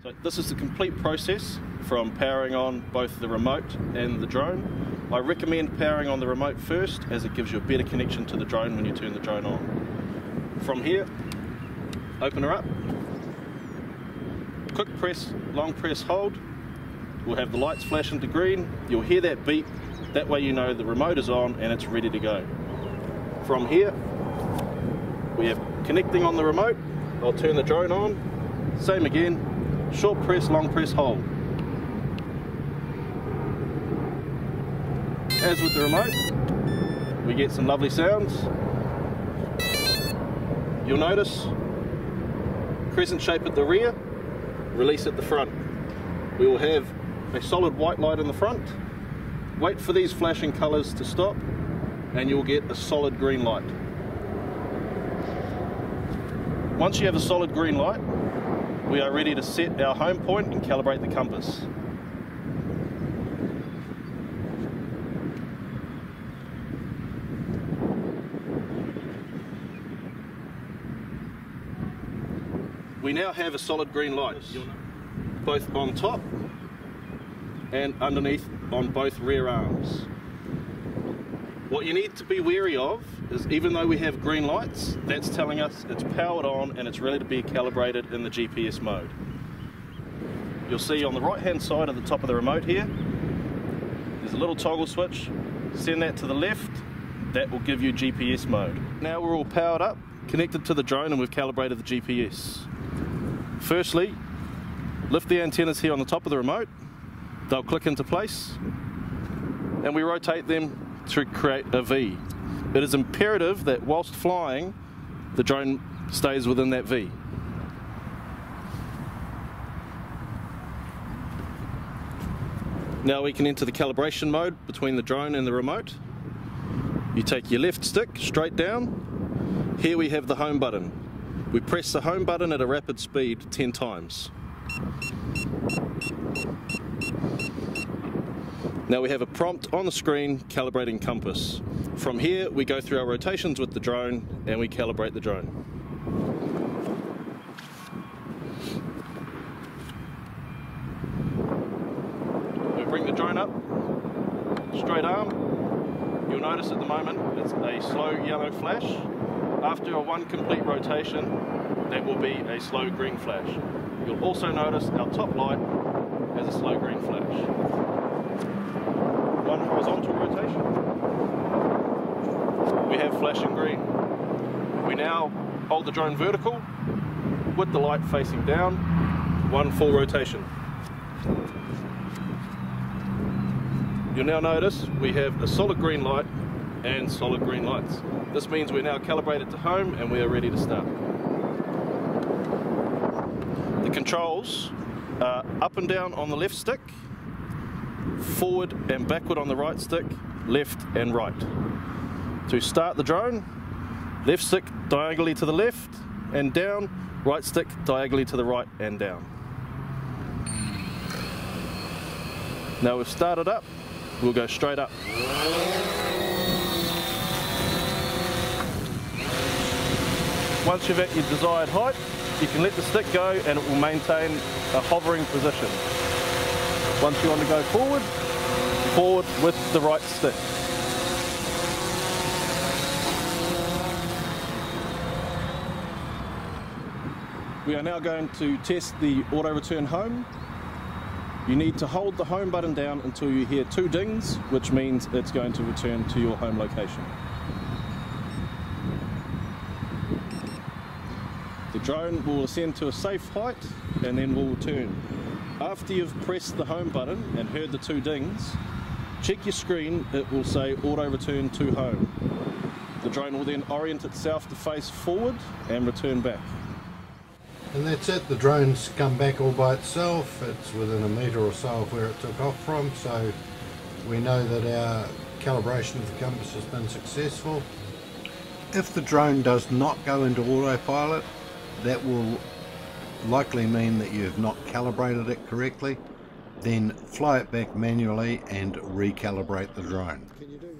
So this is the complete process from powering on both the remote and the drone. I recommend powering on the remote first, as it gives you a better connection to the drone when you turn the drone on. From here, open her up, quick press, long press, hold. We'll have the lights flash into green. You'll hear that beep, that way you know the remote is on and it's ready to go. From here, we have connecting on the remote. I'll turn the drone on, same again. Short press, long press, hold. As with the remote, we get some lovely sounds. You'll notice crescent shape at the rear, release at the front. We will have a solid white light in the front. Wait for these flashing colours to stop and you'll get a solid green light. Once you have a solid green light, we are ready to set our home point and calibrate the compass. We now have a solid green light, both on top and underneath on both rear arms. What you need to be wary of is, even though we have green lights, that's telling us it's powered on and it's ready to be calibrated in the GPS mode. You'll see on the right hand side of the top of the remote here, there's a little toggle switch. Send that to the left, that will give you GPS mode. Now we're all powered up, connected to the drone, and we've calibrated the GPS. Firstly, lift the antennas here on the top of the remote. They'll click into place and we rotate them to create a V. It is imperative that whilst flying, the drone stays within that V. Now we can enter the calibration mode between the drone and the remote. You take your left stick straight down. Here we have the home button. We press the home button at a rapid speed 10 times. Now we have a prompt on the screen calibrating compass. From here we go through our rotations with the drone and we calibrate the drone. We bring the drone up, straight arm. You'll notice at the moment it's a slow yellow flash. After one complete rotation, that will be a slow green flash. You'll also notice our top light has a slow green flash. One horizontal rotation, we have flashing green. We now hold the drone vertical with the light facing down, one full rotation. You'll now notice we have a solid green light and solid green lights. This means we're now calibrated to home and we are ready to start. The controls are up and down on the left stick, forward and backward on the right stick, left and right. To start the drone, left stick diagonally to the left and down, right stick diagonally to the right and down. Now we've started up, we'll go straight up. Once you're at your desired height, you can let the stick go and it will maintain a hovering position. Once you want to go forward, forward with the right stick. We are now going to test the auto return home. You need to hold the home button down until you hear 2 dings, which means it's going to return to your home location. The drone will ascend to a safe height and then will return. After you've pressed the home button and heard the 2 dings, check your screen, it will say auto return to home. The drone will then orient itself to face forward and return back. And that's it, the drone's come back all by itself. It's within a metre or so of where it took off from, so we know that our calibration of the compass has been successful. If the drone does not go into autopilot, that will likely mean that you have not calibrated it correctly. Then fly it back manually and recalibrate the drone.